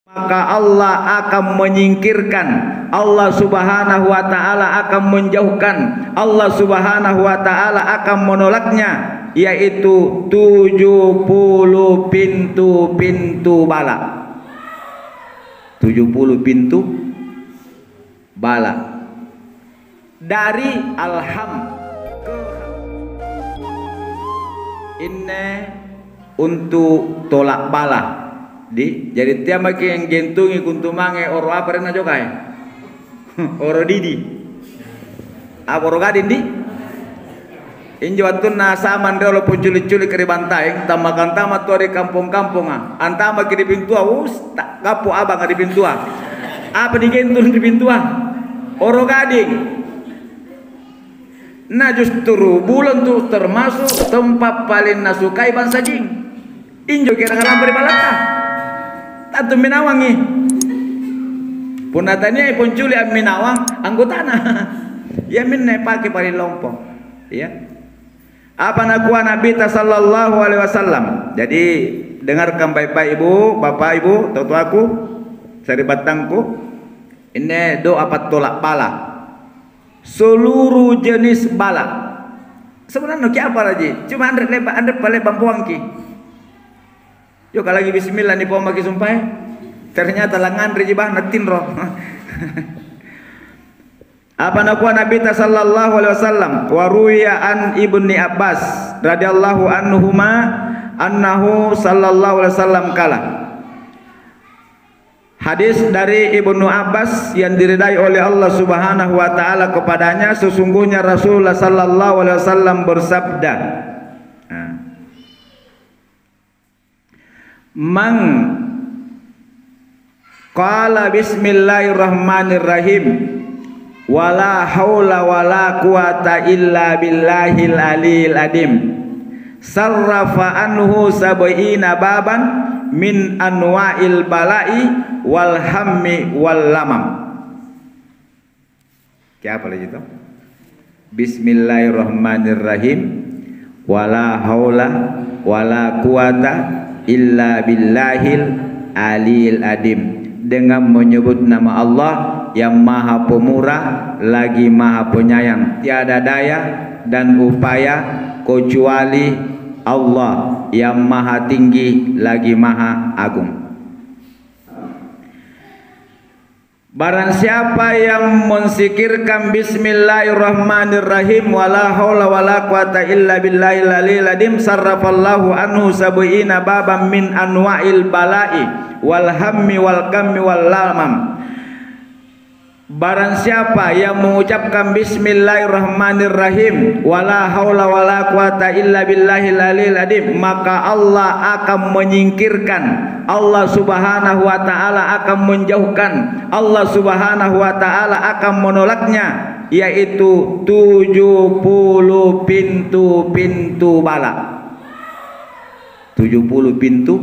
maka Allah akan menyingkirkan, Allah subhanahu wa ta'ala akan menjauhkan, Allah subhanahu wa ta'ala akan menolaknya, yaitu 70 pintu-pintu bala. 70 pintu bala dari alham ke ini untuk tolak bala. Jadi tiap maki yang gentungi kuntumange oro apa rena jokai oro didi apa oro gadin di injo antuna saman dolo punculik-culik keri bantai tamakan tamat tuh di kampung-kampung antama kiri pintu tak kapu abang di pintu apa di gentun di pintu oro gading. Nah justru bulan tuh termasuk tempat paling nasukai bangsa jing injo kira-kira beri balata tatu minawangi punatanya ponculi minawang anggotana ya minne pakai paling lompong ya apa nakuan Nabi sallallahu alaihi wasallam. Jadi dengarkan baik-baik ibu bapak ibu tuaku sari batangku ini doa tolak bala seluruh jenis bala sebenarnya ki apa lagi cuma andre pale bambuangki. Yo kalau lagi bismillah nih pom bagi sumpah ternyata langan rejibah natin roh. Apa nakuan Nabi sallallahu alaihi wasallam wa ruwiya an ibni Abbas radhiyallahu anhuma annahu sallallahu alaihi wasallam kala. Hadis dari Ibnu Abbas yang diridai oleh Allah Subhanahu wa taala kepadanya, sesungguhnya Rasulullah sallallahu alaihi wasallam bersabda, "Man qala bismillahirrahmanirrahim wala haula wala quwata illa billahil aliyil adim sarrafa anhu sab'ina baban min anwa'il bala'i wal hammi wal lamam." Apa lagi itu? Bismillahirrahmanirrahim wala haula wala quwata illa billahil aliyil adim, dengan menyebut nama Allah yang maha pemurah lagi maha penyayang, tiada daya dan upaya kecuali Allah yang maha tinggi lagi maha agung. Barang siapa yang mensikirkan bismillahirrahmanirrahim wala haula wala quwata illa billahil aliyil adim sarrafallahu anhu sab'ina baban min anwa'il bala'i wal hammi wal kammi wal lamam. Barang siapa yang mengucapkan bismillahirrahmanirrahim wala haula wala quwata illa billahil aliyil adim, maka Allah akan menyingkirkan, Allah subhanahu wa ta'ala akan menjauhkan, Allah subhanahu wa ta'ala akan menolaknya, yaitu 70 pintu-pintu bala. 70 pintu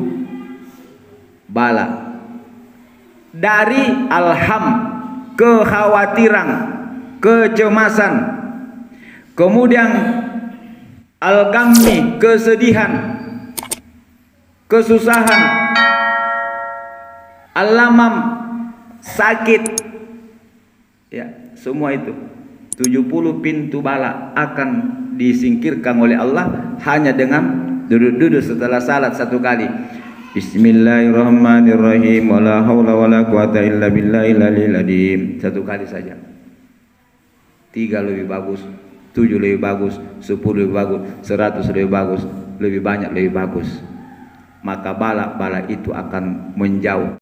bala dari alham, kekhawatiran, kecemasan, kemudian al-gammi, kesedihan, kesusahan, al-lamam, sakit, ya semua itu 70 pintu bala akan disingkirkan oleh Allah hanya dengan duduk-duduk setelah salat satu kali. Bismillahirrahmanirrahim wala haula wala quwata illa billahil aliyil adim, satu kali saja. 3 lebih bagus, 7 lebih bagus, 10 lebih bagus, 100 lebih bagus, lebih banyak lebih bagus. Maka bala-bala itu akan menjauh.